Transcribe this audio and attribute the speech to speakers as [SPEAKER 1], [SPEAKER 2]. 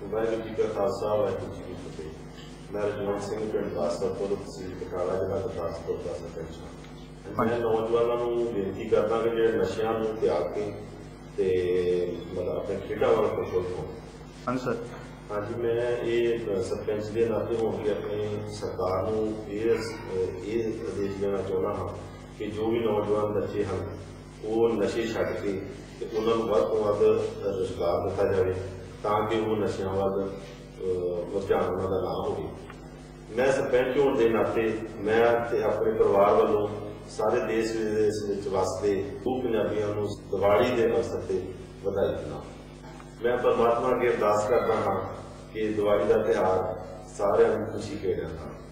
[SPEAKER 1] वाहिगुरू जी का खालसा वाहिगुरू जी की फतेह। मैं रजवंत सिंह पिंड दासपुर तहसील बटाला जिला गुरदासपुर का सरपंच हाँ। मैं नौजवानों को बेनती करदा कि जो नशियां नूं त्याग के ते मतलब अपने खेडा वाल प्रफुल्ल हो।
[SPEAKER 2] हाँ सर।
[SPEAKER 1] हाँ जी, मैं ये सरपंच के नाते होकर अपनी सरकार नूं ये आदेश देना चाहता हाँ कि जो भी नौजवान बच्चे हैं वो नशे छड्ड के उन्होंने वध तो वध रोजगार दिता जाए ताकि वो नशियां वल रुझान उन्होंने ना हो। मैं सरपंच होने के नाते मैं अपने परिवार वालों सारे देश विदेश वसते पंजाबियों को दिवाली के अवसर पर बधाई दिना। मैं परमात्मा अगे अरदास करता हाँ कि दिवाली का त्यौहार सारे खुशी खेड़।